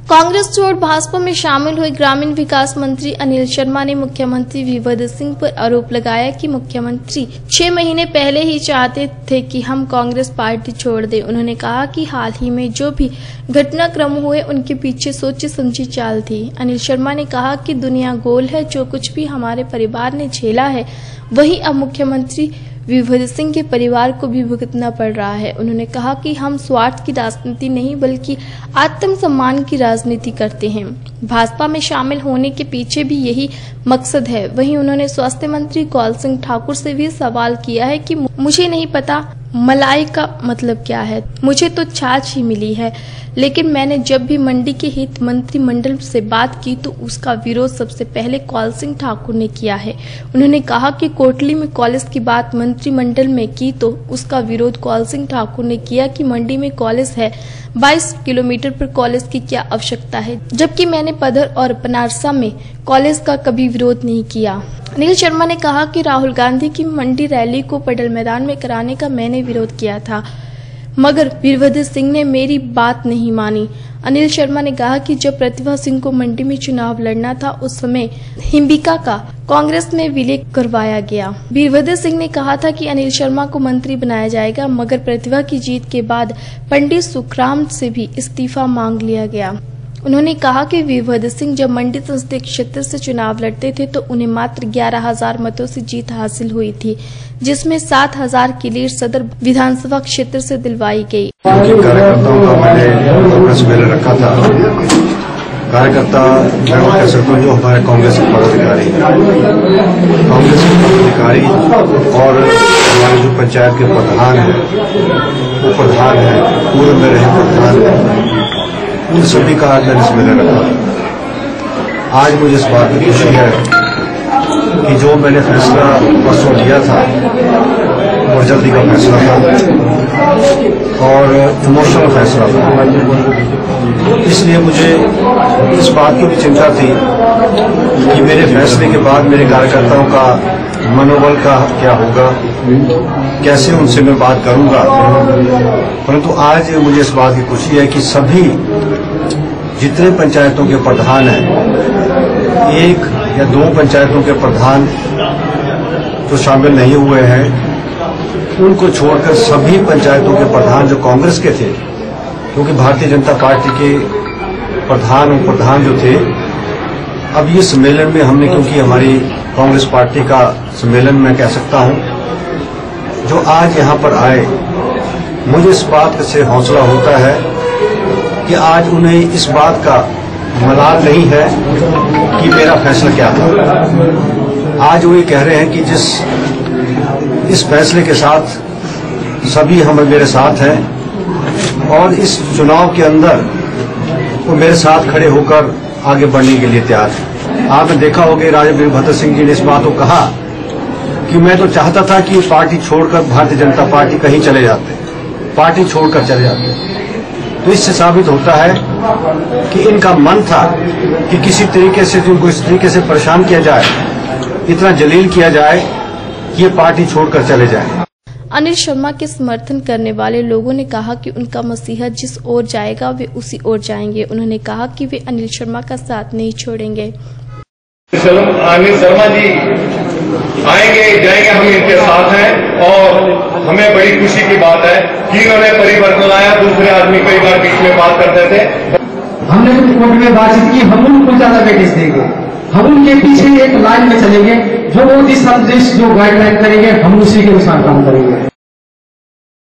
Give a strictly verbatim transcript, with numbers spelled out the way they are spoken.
कांग्रेस छोड़ भाजपा में शामिल हुए ग्रामीण विकास मंत्री अनिल शर्मा ने मुख्यमंत्री वीरभद्र सिंह पर आरोप लगाया कि मुख्यमंत्री छह महीने पहले ही चाहते थे कि हम कांग्रेस पार्टी छोड़ दें। उन्होंने कहा कि हाल ही में जो भी घटनाक्रम हुए उनके पीछे सोची समझी चाल थी। अनिल शर्मा ने कहा कि दुनिया गोल है, जो कुछ भी हमारे परिवार ने झेला है वही अब मुख्यमंत्री वीरभद्र सिंह के परिवार को भी भुगतना पड़ रहा है। उन्होंने कहा कि हम स्वार्थ की राजनीति नहीं बल्कि आत्मसम्मान की राजनीति करते हैं। भाजपा में शामिल होने के पीछे भी यही मकसद है। वहीं उन्होंने स्वास्थ्य मंत्री कौल सिंह ठाकुर से भी सवाल किया है कि मुझे नहीं पता मलाई का मतलब क्या है, मुझे तो छाछ ही मिली है, लेकिन मैंने जब भी मंडी के हित मंत्रिमंडल से बात की तो उसका विरोध सबसे पहले कौल सिंह ठाकुर ने किया है। उन्होंने कहा कि कोटली में कॉलेज की बात मंत्रिमंडल में की तो उसका विरोध कौल सिंह ठाकुर ने किया कि मंडी में कॉलेज है, बाईस किलोमीटर पर कॉलेज की क्या आवश्यकता है, जबकि मैंने पधर और पनारसा में कॉलेज का कभी विरोध नहीं किया। अनिल शर्मा ने कहा कि राहुल गांधी की मंडी रैली को पडल मैदान में कराने का मैंने विरोध किया था, मगर वीरभद्र सिंह ने मेरी बात नहीं मानी। अनिल शर्मा ने कहा कि जब प्रतिभा सिंह को मंडी में चुनाव लड़ना था उस समय हिम्बिका का कांग्रेस में विलय करवाया गया। वीरभद्र सिंह ने कहा था कि अनिल शर्मा को मंत्री बनाया जाएगा, मगर प्रतिभा की जीत के बाद पंडित सुखराम से भी इस्तीफा मांग लिया गया। उन्होंने कहा कि वीरभद्र सिंह जब मंडी संसदीय क्षेत्र से चुनाव लड़ते थे तो उन्हें मात्र ग्यारह हजार मतों से जीत हासिल हुई थी, जिसमें सात हजार की लीड सदर विधानसभा क्षेत्र से दिलवाई गई। कार्यकर्ताओं का मैंने प्रेस मेले रखा था। कार्यकर्ता मैं कह सकता हूँ जो हमारे कांग्रेस के पदाधिकारी कांग्रेस के पदाधिकारी और हमारे जो पंचायत के प्रधान है वो प्रधान है, पूर्व में रहे प्रधान है, उन सभी का आज मैंने इसमें रखा। आज मुझे इस बात की खुशी है कि जो मैंने फैसला परसों लिया था बहुत जल्दी का फैसला था और इमोशनल फैसला था, इसलिए मुझे इस बात की भी चिंता थी कि मेरे फैसले के बाद मेरे कार्यकर्ताओं का मनोबल का क्या होगा, कैसे उनसे मैं बात करूंगा। परंतु आज मुझे इस बात की खुशी है कि सभी जितने पंचायतों के प्रधान हैं, एक या दो पंचायतों के प्रधान जो शामिल नहीं हुए हैं, उनको छोड़कर सभी पंचायतों के प्रधान जो कांग्रेस के थे, क्योंकि भारतीय जनता पार्टी के प्रधान और प्रधान जो थे, अब ये सम्मेलन में हमने, क्योंकि हमारी कांग्रेस पार्टी का सम्मेलन मैं कह सकता हूं, जो आज यहाँ पर आए, मुझे इस बात से हौसला होता है कि आज उन्हें इस बात का मलाल नहीं है कि मेरा फैसला क्या था। आज वो ये कह रहे हैं कि जिस इस फैसले के साथ सभी हम मेरे साथ हैं और इस चुनाव के अंदर वो मेरे साथ खड़े होकर आगे बढ़ने के लिए तैयार हैं। आपने देखा होगा राजा वीरभद्र सिंह जी ने इस बात को कहा कि मैं तो चाहता था कि पार्टी छोड़कर भारतीय जनता पार्टी कहीं चले जाते, पार्टी छोड़कर चले जाते। तो इससे साबित होता है कि इनका मन था कि किसी तरीके से इनको इस तरीके से परेशान किया जाए, इतना जलील किया जाए कि ये पार्टी छोड़कर चले जाए। अनिल शर्मा के समर्थन करने वाले लोगों ने कहा कि उनका मसीहा जिस ओर जाएगा वे उसी ओर जाएंगे। उन्होंने कहा कि वे अनिल शर्मा का साथ नहीं छोड़ेंगे। अनिल शर्मा जी आएंगे जाएंगे, हम इनके साथ हैं और हमें बड़ी खुशी की बात है कि इन्होंने परिवर्तन लाया। दूसरे आदमी कई बार बीच में बात करते थे। हमने जो कोर्ट में बातचीत की, हम उनको ज्यादा वेटेज देंगे, हम उनके पीछे एक लाइन में चलेंगे, जो वो दिशा निर्देश जो गाइडलाइन करेंगे हम उसी के अनुसार काम करेंगे।